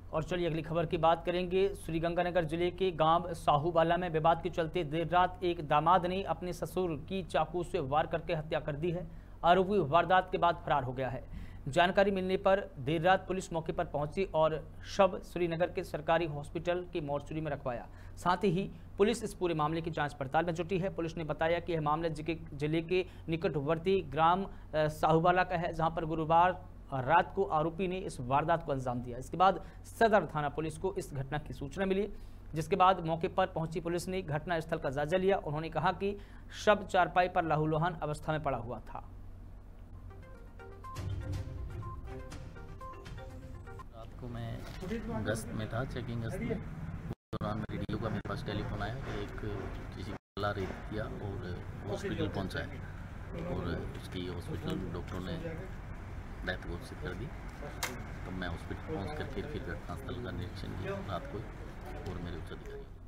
और चलिए अगली खबर की बात करेंगे। श्रीगंगानगर जिले के गांव साहूवाला में विवाद के चलते देर रात एक दामाद ने अपने ससुर की चाकू से वार करके हत्या कर दी है। आरोपी वारदात के बाद फरार हो गया है। जानकारी मिलने पर देर रात पुलिस मौके पर पहुंची और शव श्रीनगर के सरकारी हॉस्पिटल की मोर्चरी में रखवाया। साथ ही पुलिस इस पूरे मामले की जांच पड़ताल में जुटी है। पुलिस ने बताया कि यह मामला जिले के निकटवर्ती ग्राम साहूवाला का है, जहां पर गुरुवार रात को आरोपी ने इस वारदात को अंजाम दिया। इसके बाद सदर थाना पुलिस को इस घटना की सूचना मिली, जिसके बाद मौके पर पहुंची पुलिस ने घटनास्थल का जायजा लिया। उन्होंने कहा कि शव चारपाई पर लहूलुहान अवस्था में पड़ा हुआ था। रात को मैं गश्त में था, चेकिंग गश्त में। उस दौरान मेरी डीओ का मेरे पास टेलीफोन आया कि एक किसी को गला रेप किया और हॉस्पिटल पहुंचा है और उसकी हॉस्पिटल डॉक्टरों ने डेथ घोषित कर दी। तो मैं हॉस्पिटल पहुंच कर फिर घटनास्थल का निरीक्षण किया रात को और मेरे उच्च अधिकारी